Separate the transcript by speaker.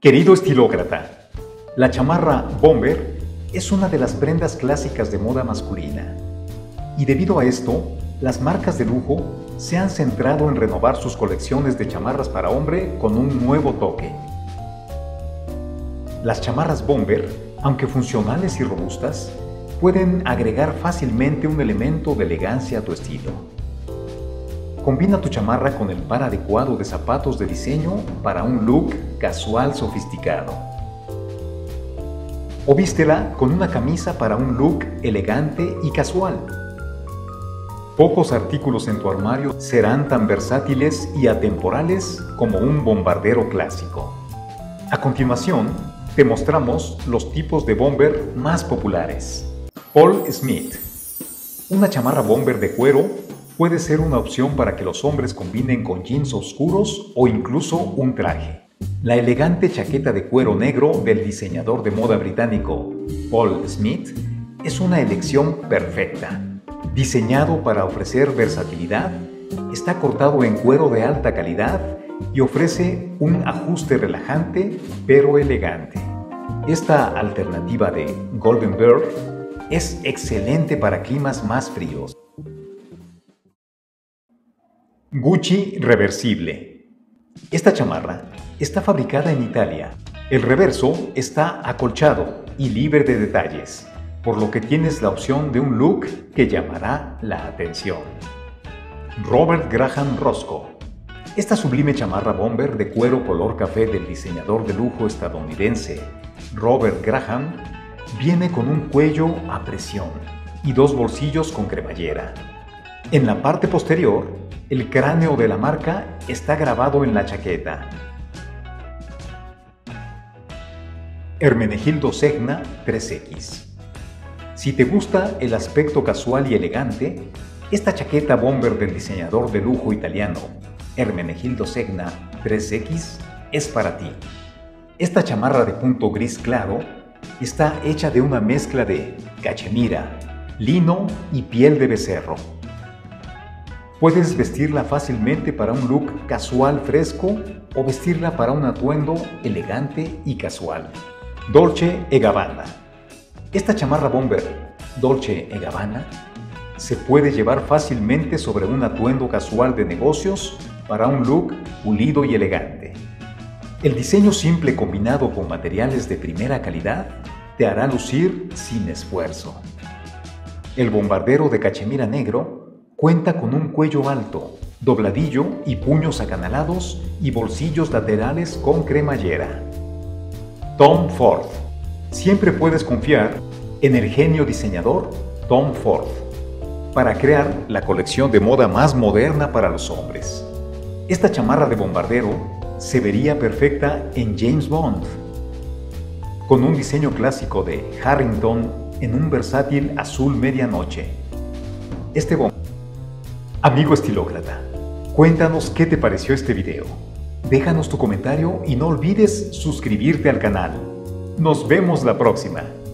Speaker 1: Querido estilócrata, la chamarra bomber es una de las prendas clásicas de moda masculina. Y debido a esto, las marcas de lujo se han centrado en renovar sus colecciones de chamarras para hombre con un nuevo toque. Las chamarras bomber, aunque funcionales y robustas, pueden agregar fácilmente un elemento de elegancia a tu estilo. Combina tu chamarra con el par adecuado de zapatos de diseño para un look casual sofisticado. O vístela con una camisa para un look elegante y casual. Pocos artículos en tu armario serán tan versátiles y atemporales como un bombardero clásico. A continuación, te mostramos los tipos de bomber más populares. Paul Smith. Una chamarra bomber de cuero puede ser una opción para que los hombres combinen con jeans oscuros o incluso un traje. La elegante chaqueta de cuero negro del diseñador de moda británico Paul Smith es una elección perfecta. Diseñado para ofrecer versatilidad, está cortado en cuero de alta calidad y ofrece un ajuste relajante pero elegante. Esta alternativa de Golden Bird es excelente para climas más fríos. Gucci reversible. Esta chamarra está fabricada en Italia. El reverso está acolchado y libre de detalles, por lo que tienes la opción de un look que llamará la atención. Robert Graham Roscoe. Esta sublime chamarra bomber de cuero color café del diseñador de lujo estadounidense Robert Graham viene con un cuello a presión y dos bolsillos con cremallera. En la parte posterior, el cráneo de la marca está grabado en la chaqueta. Hermenegildo Segna 3X. Si te gusta el aspecto casual y elegante, esta chaqueta bomber del diseñador de lujo italiano Hermenegildo Segna 3X es para ti. Esta chamarra de punto gris claro está hecha de una mezcla de cachemira, lino y piel de becerro. Puedes vestirla fácilmente para un look casual fresco o vestirla para un atuendo elegante y casual. Dolce & Gabbana. Esta chamarra bomber Dolce & Gabbana se puede llevar fácilmente sobre un atuendo casual de negocios para un look pulido y elegante. El diseño simple combinado con materiales de primera calidad te hará lucir sin esfuerzo. El bombardero de cachemira negro cuenta con un cuello alto, dobladillo y puños acanalados y bolsillos laterales con cremallera. Tom Ford. Siempre puedes confiar en el genio diseñador Tom Ford para crear la colección de moda más moderna para los hombres. Esta chamarra de bombardero se vería perfecta en James Bond, con un diseño clásico de Harrington en un versátil azul medianoche. Amigo estilócrata, cuéntanos qué te pareció este video. Déjanos tu comentario y no olvides suscribirte al canal. Nos vemos la próxima.